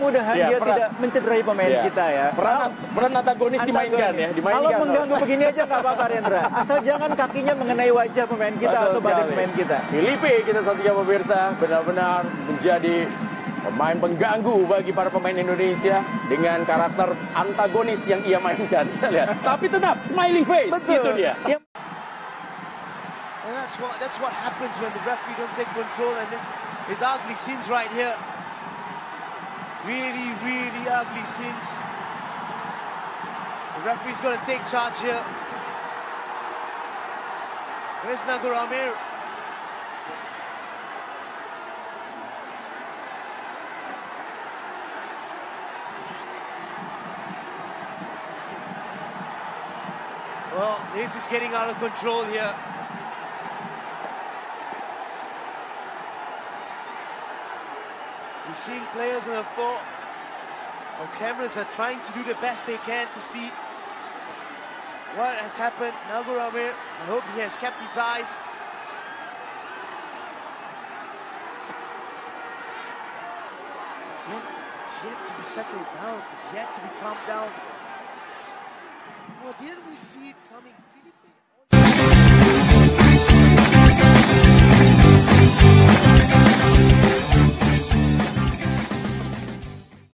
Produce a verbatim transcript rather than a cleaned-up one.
mudah-mudahan Ya, dia peran, tidak mencederai pemain ya. kita ya. Peran, peran antagonis, antagonis dimainkan ya, dimainkan. Kalau mengganggu begini aja nggak apa-apa Rendra. Asal jangan kakinya mengenai wajah pemain kita Betul atau badan sekali. pemain kita. Filipe kita saksikan pemirsa benar-benar menjadi pemain pengganggu bagi para pemain Indonesia dengan karakter antagonis yang ia mainkan. Kita lihat. Tapi tetap smiling face. Betul. Gitu dia. Ya. And that's what that's what happens when the referee don't take control, and this is ugly scenes right here. Really, really ugly scenes. The referee's got to take charge here. Where's Nagur Amir? Well, this is getting out of control here. We've seen players on the floor. Our cameras are trying to do the best they can to see what has happened. Nagur Amir, I hope he has kept his eyes. Yet, it's yet to be settled down. It's yet to be calmed down. Well, didn't we see it coming?